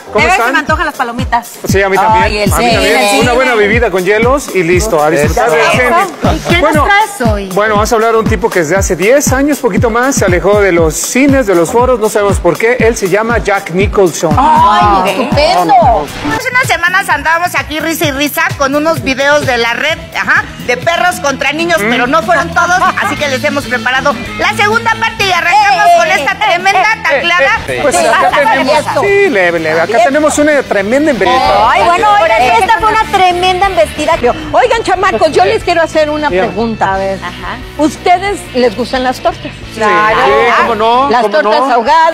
¿Cómo De ver están? si me antojan las palomitas. Sí, a mí también. Ay, el a mí cine, también. el Una buena cine. bebida con hielos y listo. A disfrutar del cine. ¿Y qué nos traes hoy? Bueno, vamos a hablar de un tipo que desde hace 10 años, poquito más, se alejó de los cines, de los foros, no sabemos por qué. Él se llama Jack Nicholson. ¡Ay, estupendo! Hace unas semanas andábamos aquí risa y risa con unos videos de la red, de perros contra niños, pero no fueron todos, así que les hemos preparado la segunda parte y arrancamos con esta tremenda tacleada. Pues acá tenemos, sí, leve. Acá tenemos una tremenda embellida. Ay, bueno, esta fue una tremenda embestida. Oigan, chamacos, yo les quiero hacer una pregunta. A ver, ¿ustedes les gustan las tortas? Claro. Sí, ¿cómo no? Las ¿Cómo tortas no? ahogadas.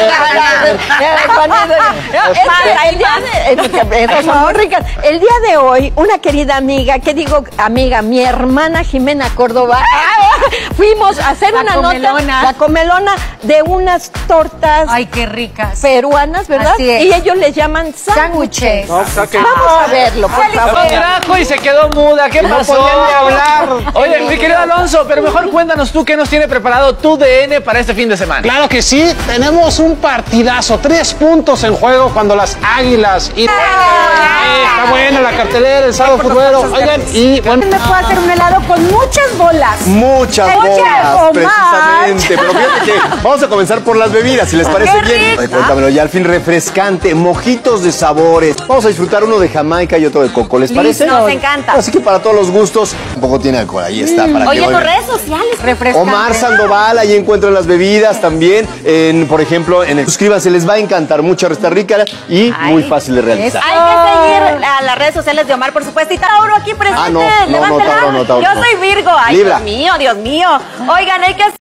Esas son muy ricas. El día de hoy, una querida amiga, ¿qué digo amiga? Mi hermana Jimena Córdoba, fuimos a hacer una nota, la comelona, de unas tortas Ay, qué ricas. peruanas, ¿verdad? Así es. Y ellos les llaman sándwiches. No, saquen. Vamos a verlo, por favor. Trajo y se quedó muda. ¿Qué pasó? podían ni hablar. Oye, mi querido Alonso, pero mejor cuéntanos tú qué nos tiene preparado tu DN para este fin de semana. Claro que sí, tenemos un partidazo, 3 puntos en juego cuando las Águilas y está buena la cartelera, el sábado futbolero. Oigan, y bueno, Me puedo hacer un helado con muchas bolas. Muchas Muchas bolas, o precisamente. Pero fíjate que vamos a comenzar por las bebidas, si les parece bien. Ay, cuéntamelo ya, al fin refrescante, mojitos de sabores. Vamos a disfrutar uno de Jamaica y otro de coco, ¿les parece? Nos encanta. Así que para todos los gustos, un poco tiene alcohol, ahí está. Para Oye, que tus oigan. redes sociales. Refrescante. Omar Sandoval, ahí encuentran las bebidas también. Por ejemplo, suscríbanse, les va a encantar. Mucha resta rica y muy fácil de realizar. Hay que seguir a las redes sociales de Omar, por supuesto. Y Tauro aquí presente. Ah, no, Levante la Tauro mano. no, Tauro Yo no. soy Virgo. Ay, Libra. Dios mío, Dios mío. Oigan, hay que